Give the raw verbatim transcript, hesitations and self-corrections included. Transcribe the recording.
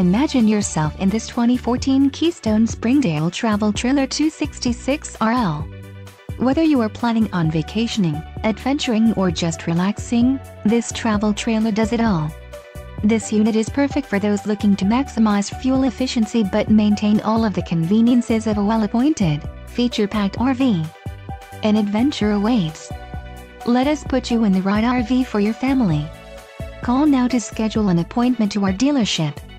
Imagine yourself in this twenty fourteen Keystone Springdale Travel Trailer two sixty-six R L. Whether you are planning on vacationing, adventuring or just relaxing, this travel trailer does it all. This unit is perfect for those looking to maximize fuel efficiency but maintain all of the conveniences of a well-appointed, feature-packed R V. An adventure awaits. Let us put you in the right R V for your family. Call now to schedule an appointment to our dealership.